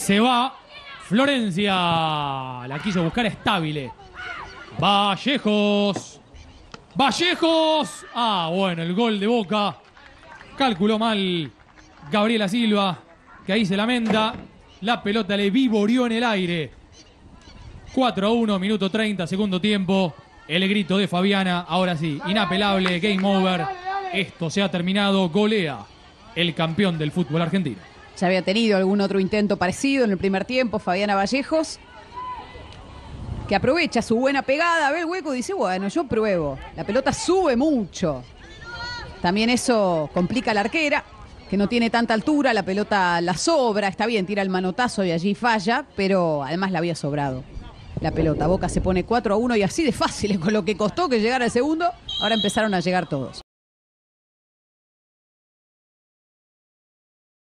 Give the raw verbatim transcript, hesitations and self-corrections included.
Se va Florencia. La quiso buscar Estable. Vallejos. Vallejos. Ah, bueno, el gol de Boca. Calculó mal Gabriela Silva, que ahí se lamenta. La pelota le vivoreó en el aire. cuatro a uno, minuto treinta, segundo tiempo. El grito de Fabiana, ahora sí, inapelable, game over. Esto se ha terminado, golea el campeón del fútbol argentino. Ya había tenido algún otro intento parecido en el primer tiempo, Fabiana Vallejos, que aprovecha su buena pegada, ve el hueco y dice, bueno, yo pruebo. La pelota sube mucho. También eso complica a la arquera, que no tiene tanta altura, la pelota la sobra, está bien, tira el manotazo y allí falla, pero además la había sobrado la pelota. Boca se pone cuatro a uno y así de fácil, con lo que costó que llegara el segundo, ahora empezaron a llegar todos.